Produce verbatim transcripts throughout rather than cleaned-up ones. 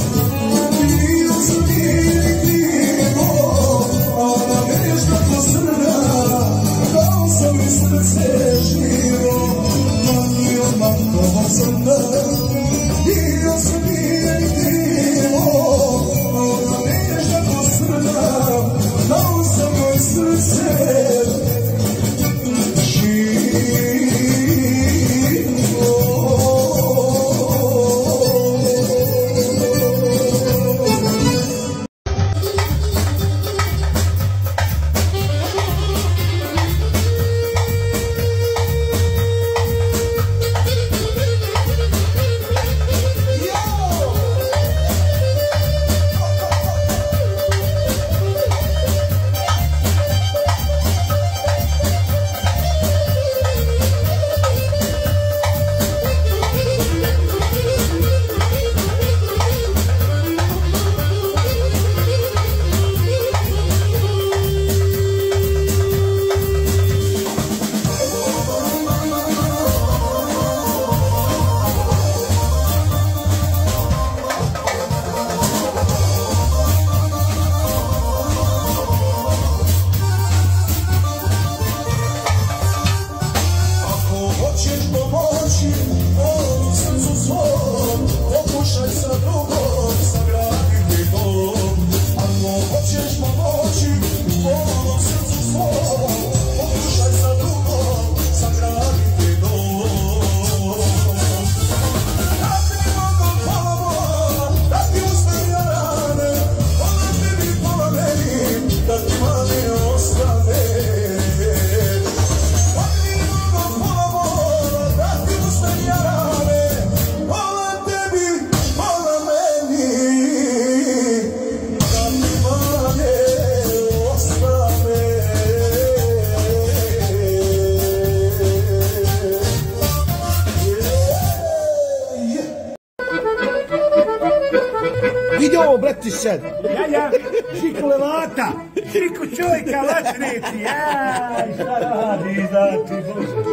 Vidi ovo, brati, sad. Ja, ja, Žiku Levata, Žiku čovjeka lačnici, jaj, šta radi, znači, Bože.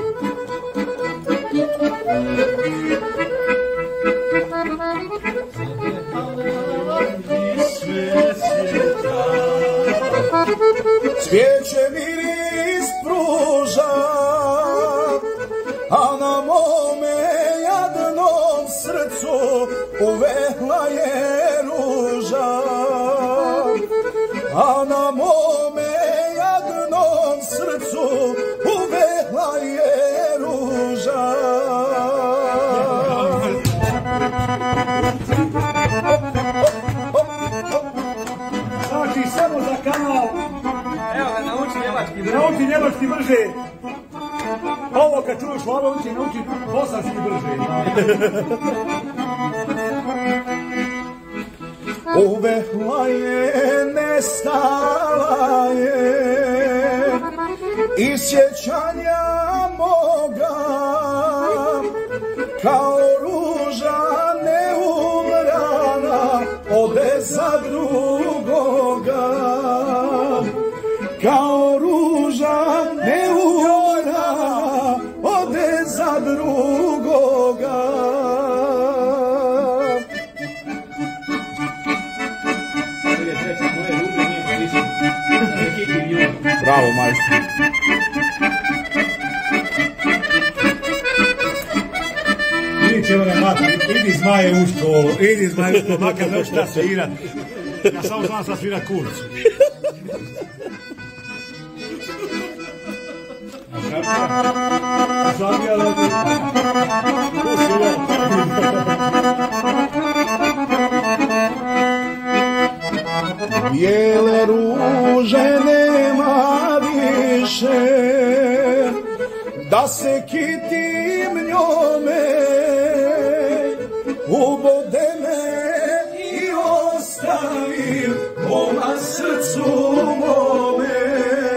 Cvijeće miris pruža, a na mome jadnom srcu uvehla je ruža. A na mome jadnom srcu uvehla je ruža. Znači, samo za kanal. Evo ga, nauči njemački brže. Nauči njemački brže. Ovo kad čuješ Slavonci, nauči bosanski brže. Uvehla je, nestala je iz sjećanja moga, kao ruža neumrana ode za drugoga. Kao ruža neumrana ode za drugoga. Bravo, majstor. Idi ćemo na matu, idi zmaje u školu, idi zmaje u školu, makar ne šta svirat. Ja samo znam sad svirat kurcu. A šarka? A šarka, ali... To si Bijele ruže nema više, da se kitim njome, ubode me i ostavim na srcu mome.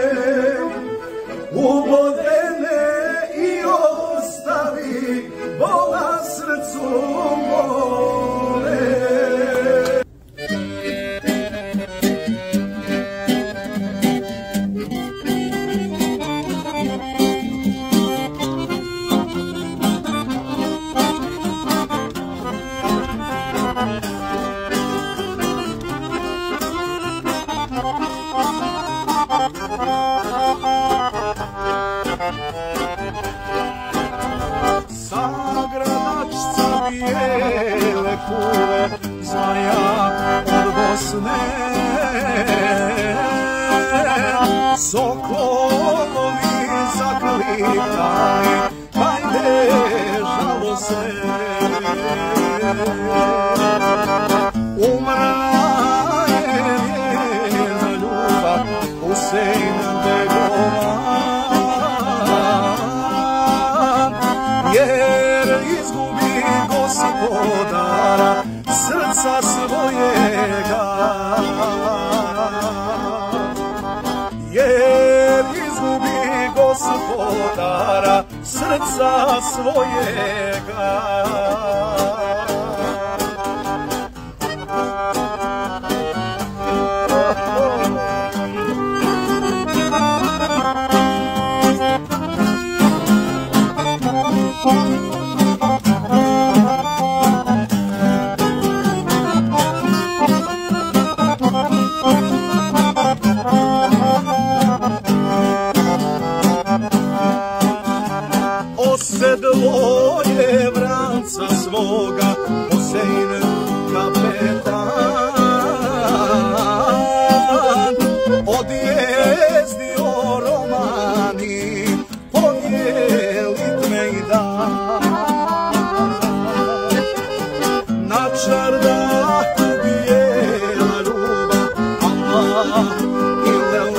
Ubode me i ostavi na srcu mome. kuve zmaja od Bosne. Sokolovi zaklikali, hajde žalose. Umrla je njena ljubav, Husein Begova, jer izgubi Gospodara srca svojega. Jer izgubi Gospodara srca svojega. Osedloje vranca svoga, Husein kapetan, odjezdio romani, podijeli Mejdan. Na čardaku bijela ljubav, Allah i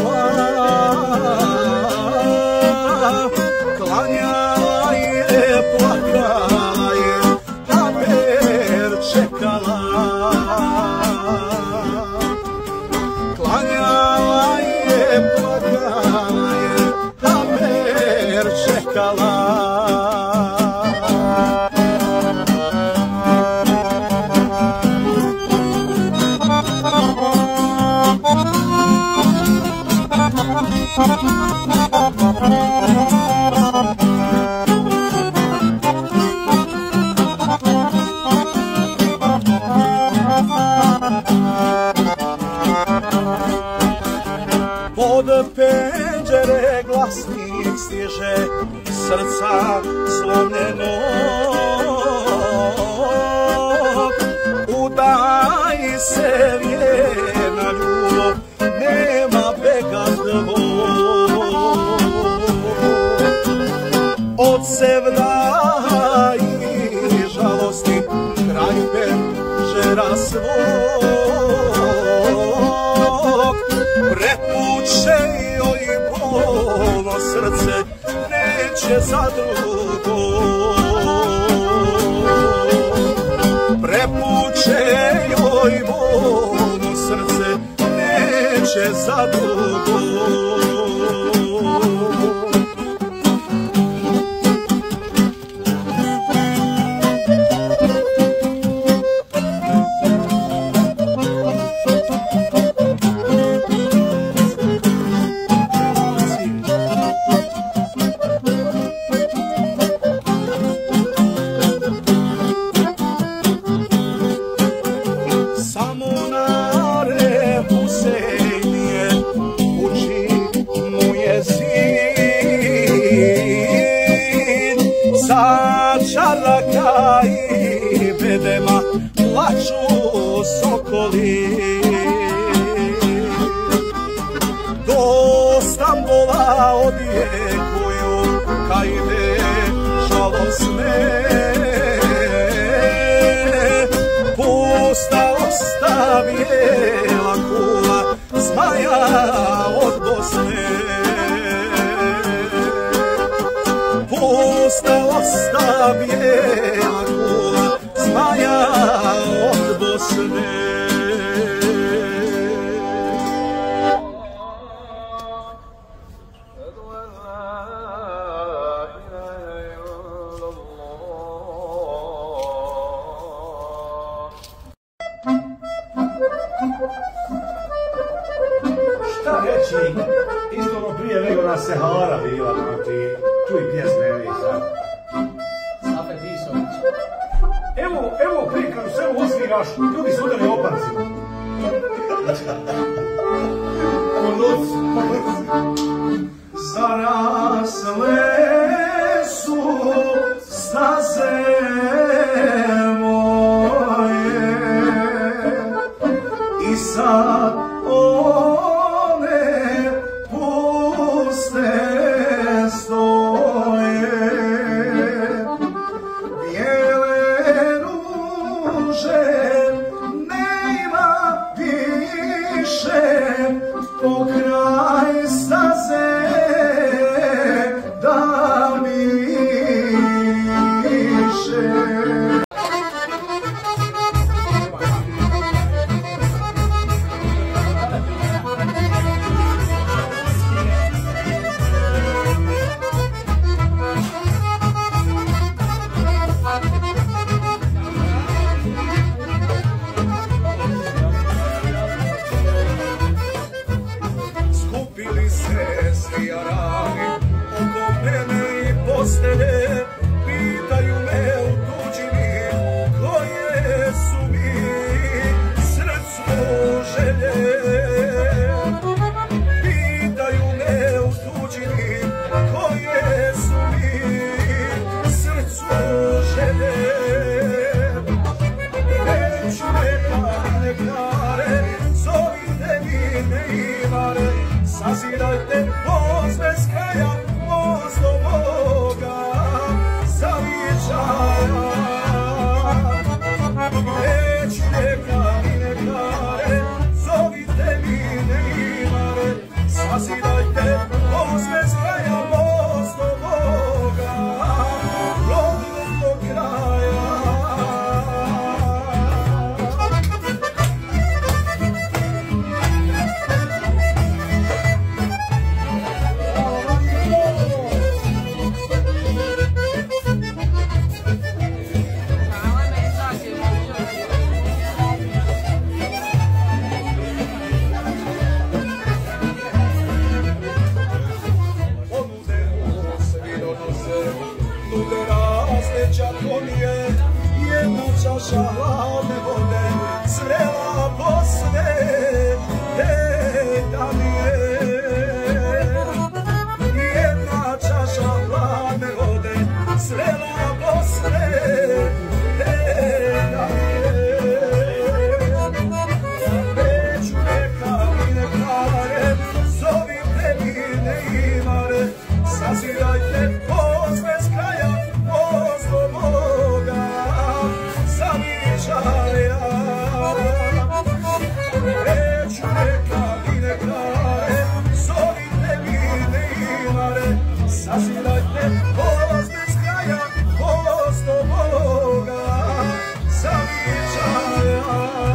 Lellah, klanjala je, plakala je, kamer čekala. Klanjala je, plakala je, kamer čekala. Pod penđere glasnik stiže, srca slomljenog. Udaj se vjerna ljubav, nema bega tvog. Od sevda i žalosti, kraj penđera svog. Prepuće joj bolno srce, neće za drugo. Prepuće joj bolno srce, neće za drugo. Sa čaraka i bedema plaču sokoli. Do Stambola odjekuju kajde žalosne. Pusta osta bijela kula zmaja od Bosne. Pusta osta bijela kula zmaja od Bosne. Šta reći, izvorno prije nego nas se Hara bila, ti čuj pjesme, evi sad. Safe Tisović. Evo, evo prije kad u selu osviraš, ljudi su udali opancima. U noc, zarasle su staze moje. sad one puste stoje, bijele ruže nema više, pokraj staze da miše. Skupili se svi jarani oko mene i postelje, pitaju me u tuđini koje su mi srcu želje. Pitaju me u tuđini koje su mi srcu želje. Neću neka nekare, zovite mi ne imare, sazidajte most bez kraja, most do Boga zavičaja. Neću neka ni nekare, zovite mi ne imare, sazidajte most bez kraja, most do Boga, rodnog do kraja. Nude razne čakonije, jedna čaša hladne vode, zrela posle te danije. Jedna čaša hladne vode, zrela posle te danije. Neću neka mi nekare, zovite mi ne imare, sazidajte most bez kraja, most do Boga zavičaja. Neću neka mi nekare, zovite mi ne imare, sazidajte most bez kraja, most do Boga zavičaja.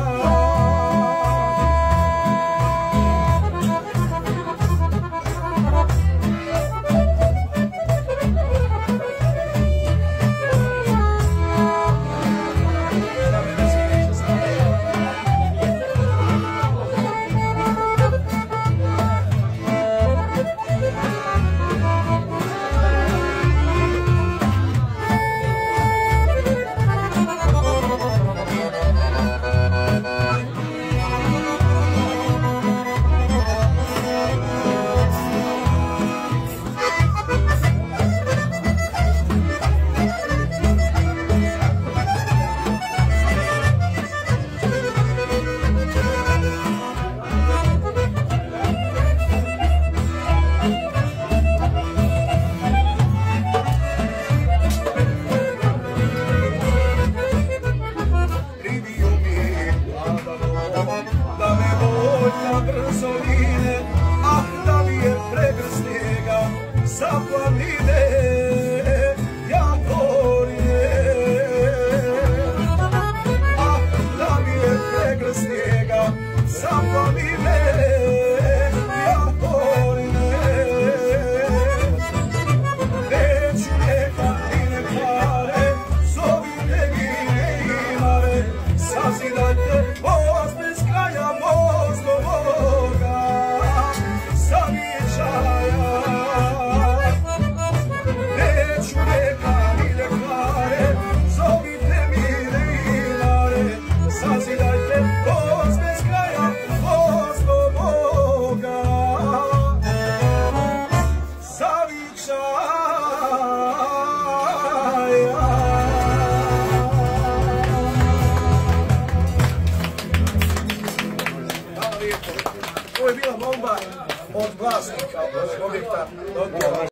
Brzo ide, ah da li je pregrš snijega sa planine Javorine. Ah da li je pregrš snijega sa planine Javorine. Neću neka ni nekare, zovite mi ne imare, sazidajte most bez kraja, most do Boga zavičaja. Neću neka ni nekare, zovite mi ne imare, sazidajte most bez kraja, most vlasnika objekta dobio